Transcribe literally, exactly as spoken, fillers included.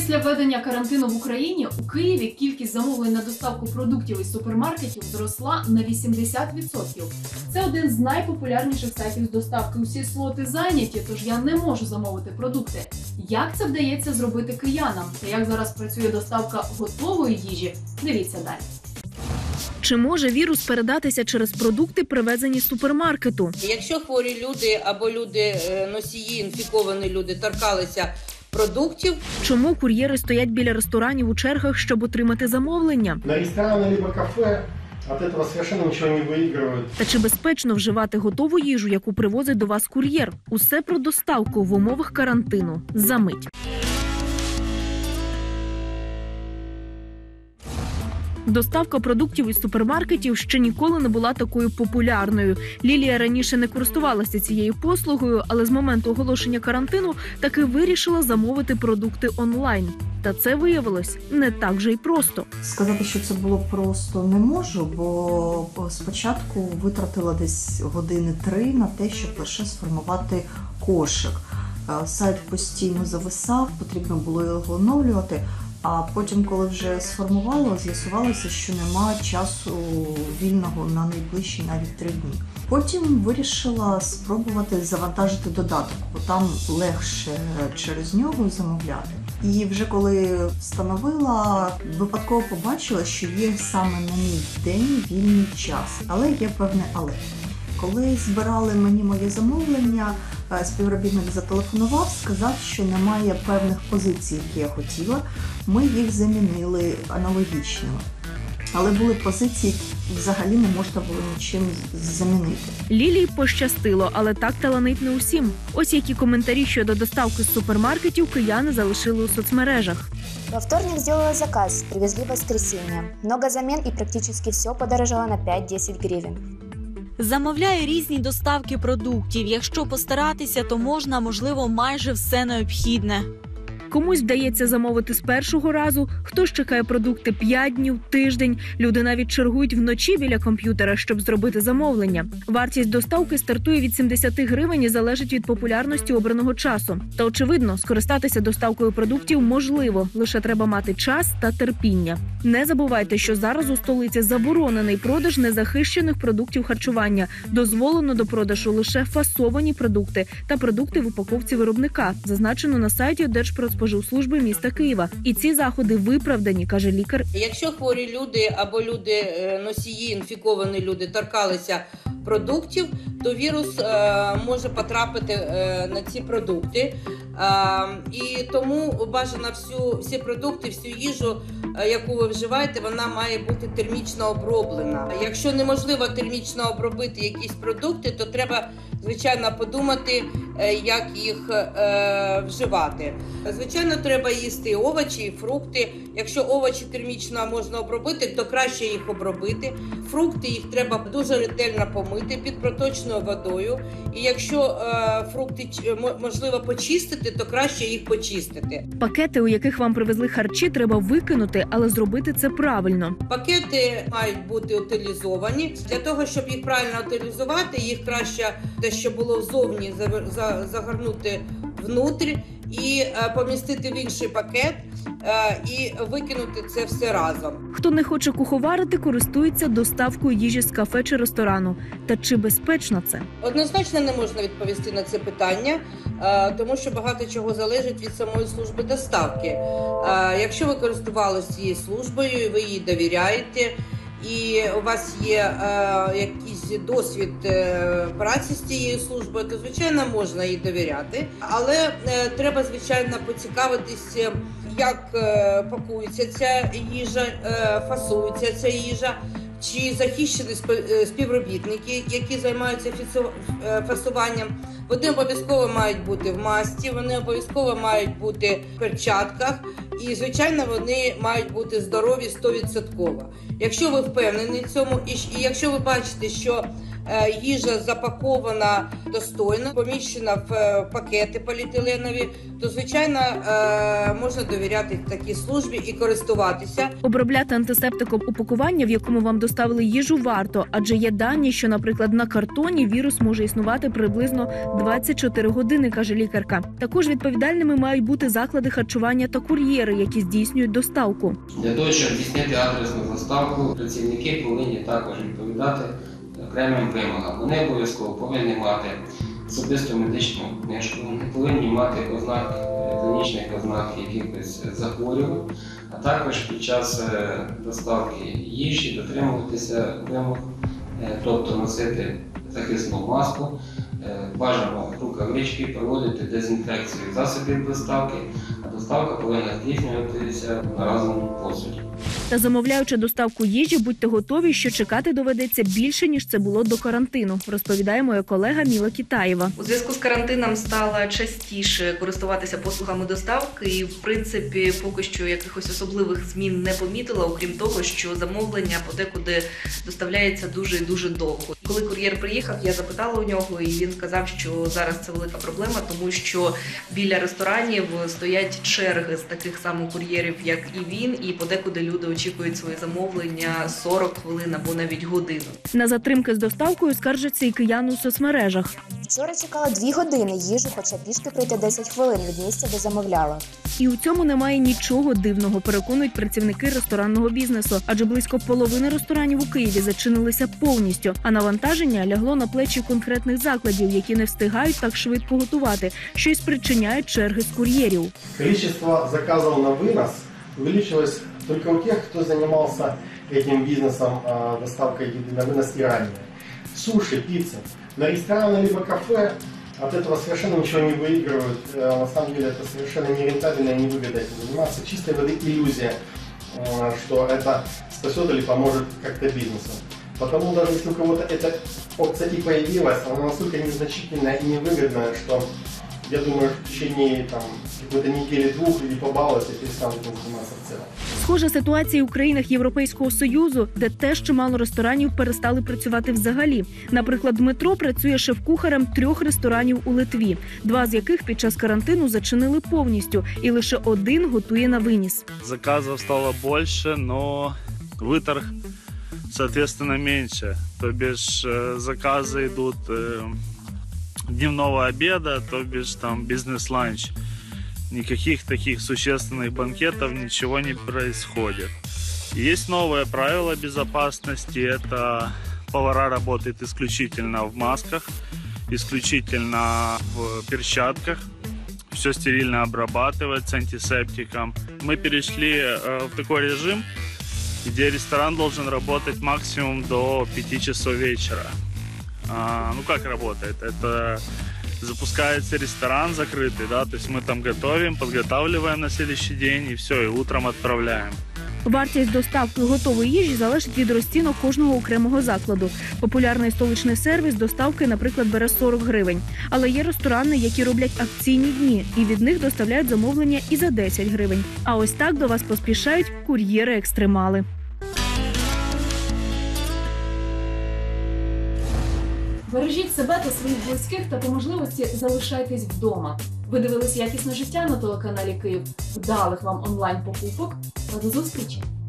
Після введення карантину в Україні у Києві кількість замовлень на доставку продуктів із супермаркетів зросла на вісімдесят відсотків. Це один з найпопулярніших сайтів з доставки. Усі слоти зайняті, тож я не можу замовити продукти. Як це вдається зробити киянам? Та як зараз працює доставка готової їжі? Дивіться далі. Чи може вірус передатися через продукти, привезені з супермаркету? Якщо хворі люди або люди носії, інфіковані люди торкалися продуктів. Чому кур'єри стоять біля ресторанів у чергах, щоб отримати замовлення? На ресторани або кафе від цього совершенно нічого не виграють. Та чи безпечно вживати готову їжу, яку привозить до вас кур'єр? Усе про доставку в умовах карантину. Замить. Доставка продуктів із супермаркетів ще ніколи не була такою популярною. Лілія раніше не користувалася цією послугою, але з моменту оголошення карантину таки вирішила замовити продукти онлайн. Та це виявилось не так же й просто. Сказати, що це було просто, не можу, бо спочатку витратила десь години три на те, щоб лише сформувати кошик. Сайт постійно зависав, потрібно було його оновлювати. А потім, коли вже сформувало, з'ясувалося, що немає часу вільного на найближчі навіть три дні. Потім вирішила спробувати завантажити додаток, бо там легше через нього замовляти. І вже коли встановила, випадково побачила, що є саме на мій день вільний час. Але є певне але. Коли збирали мені моє замовлення, співробітник зателефонував, сказав, що немає певних позицій, які я хотіла. Ми їх замінили аналогічними. Але були позиції, які взагалі не можна було нічим замінити. Лілії пощастило, але так таланить не усім. Ось які коментарі щодо доставки з супермаркетів кияни залишили у соцмережах. Во вторник сделала заказ, привезли в воскресенье. Много замен и практически все подорожало на п'ять-десять гривен. Замовляю різні доставки продуктів. Якщо постаратися, то можна, можливо, майже все необхідне. Комусь вдається замовити з першого разу, хтось чекає продукти п'ять днів, тиждень. Люди навіть чергують вночі біля комп'ютера, щоб зробити замовлення. Вартість доставки стартує від сімдесят гривень і залежить від популярності обраного часу. Та, очевидно, скористатися доставкою продуктів можливо, лише треба мати час та терпіння. Не забувайте, що зараз у столиці заборонений продаж незахищених продуктів харчування. Дозволено до продажу лише фасовані продукти та продукти в упаковці виробника, зазначено на сайті Держпродспоживслужби міста Києва. І ці заходи виправдані, каже лікар. Якщо хворі люди або люди носії, інфіковані люди торкалися продуктів, то вірус е, може потрапити е, на ці продукти. Е, і тому бажано всю, всі продукти, всю їжу, е, яку ви вживаєте, вона має бути термічно оброблена. Якщо неможливо термічно обробити якісь продукти, то треба, звичайно, подумати, е, як їх е, вживати. Звичайно, треба їсти овочі і фрукти. Якщо овочі термічно можна обробити, то краще їх обробити. Фрукти їх треба дуже ретельно помити під проточною водою. І якщо е, фрукти можливо почистити, то краще їх почистити. Пакети, у яких вам привезли харчі, треба викинути, але зробити це правильно. Пакети мають бути утилізовані. Для того, щоб їх правильно утилізувати, їх краще те, що було ззовні, загорнути внутрі і помістити в інший пакет і викинути це все разом. Хто не хоче куховарити, користується доставкою їжі з кафе чи ресторану. Та чи безпечно це? Однозначно не можна відповісти на це питання, тому що багато чого залежить від самої служби доставки. Якщо ви користувалися цією службою і ви їй довіряєте, і у вас є е, якийсь досвід е, праці з цією службою, то, звичайно, можна їй довіряти. Але е, треба, звичайно, поцікавитись, як е, пакується ця їжа, е, фасується ця їжа, чи захищені співробітники, які займаються фасуванням. Вони обов'язково мають бути в масці, вони обов'язково мають бути в перчатках і, звичайно, вони мають бути здорові сто відсотків. Якщо ви впевнені в цьому і якщо ви бачите, що Е, Їжа запакована достойно, поміщена в е, пакети поліетиленові, то, звичайно, е, можна довіряти такій службі і користуватися. Обробляти антисептиком упакування, в якому вам доставили їжу, варто, адже є дані, що, наприклад, на картоні вірус може існувати приблизно двадцять чотири години, каже лікарка. Також відповідальними мають бути заклади харчування та кур'єри, які здійснюють доставку. Для того, щоб здійснити адресну доставку, працівники повинні також відповідати окремим вимогам. Вони обов'язково повинні мати особисту медичну книжку, не повинні мати ознак, клінічних ознак якихось захворювань, а також під час доставки їжі дотримуватися вимог, тобто носити захисну маску, бажано рукавички, проводити дезінфекцію засобів доставки, а доставка повинна здійснюватися в одноразовому посуді. Та замовляючи доставку їжі, будьте готові, що чекати доведеться більше, ніж це було до карантину, розповідає моя колега Міла Китаєва. У зв'язку з карантином стало частіше користуватися послугами доставки і, в принципі, поки що якихось особливих змін не помітила, окрім того, що замовлення подекуди доставляється дуже і дуже довго. Коли кур'єр приїхав, я запитала у нього, і він сказав, що зараз це велика проблема, тому що біля ресторанів стоять черги з таких самих кур'єрів, як і він, і подекуди люди очікують свої замовлення сорок хвилин або навіть годину. На затримки з доставкою скаржаться і кияни у соцмережах. Вчора чекала дві години їжі, хоча пішки пройти десять хвилин від місця, де замовляла. І у цьому немає нічого дивного, переконують працівники ресторанного бізнесу. Адже близько половини ресторанів у Києві зачинилися повністю, а навантаження лягло на плечі конкретних закладів, які не встигають так швидко готувати, що й спричиняють черги з кур'єрів. Количество заказов на вынос увеличилось только у тех, кто занимался этим бизнесом, доставкой еды на вынос и ранее. Суши, пицца. На рестораны либо кафе от этого совершенно ничего не выигрывают. На самом деле это совершенно нерентабельно и невыгодно этим заниматься. Чистая воды иллюзия, что это спасет или поможет как-то бизнесу. Потому даже если у кого-то эта опция и появилась, она настолько незначительная и невыгодная, что я думаю, в течение там, какой-то недели-двух люди побалуются и перестанут этим заниматься в целом. Схожа ситуація у країнах Європейського Союзу, де теж чимало ресторанів перестали працювати взагалі. Наприклад, Дмитро працює шеф-кухарем трьох ресторанів у Литві, два з яких під час карантину зачинили повністю, і лише один готує на виніс. Заказов стало більше, але виторг, соответственно, менше. То бишь закази йдуть дневного обеда, то бишь там бизнес-ланч. Никаких таких существенных банкетов, ничего не происходит. Есть новое правило безопасности, это повара работают исключительно в масках, исключительно в перчатках, все стерильно обрабатывается антисептиком. Мы перешли э, в такой режим, где ресторан должен работать максимум до пяти часов вечера. А, ну как работает? Это запускается ресторан закрытый, да, то есть мы там готовим, подготавливаем на следующий день и все, и утром отправляем. Вартість доставки готової їжі залежить від розцінок кожного окремого закладу. Популярний столичний сервіс доставки, наприклад, бере сорок гривень. Але є ресторани, які роблять акційні дні, і від них доставляють замовлення і за десять гривень. А ось так до вас поспішають кур'єри-екстремали. Бережіть себе та своїх близьких та по можливості залишайтесь вдома. Ви дивились якісне життя на телеканалі Київ. Вдалих вам онлайн-покупок та до зустрічі!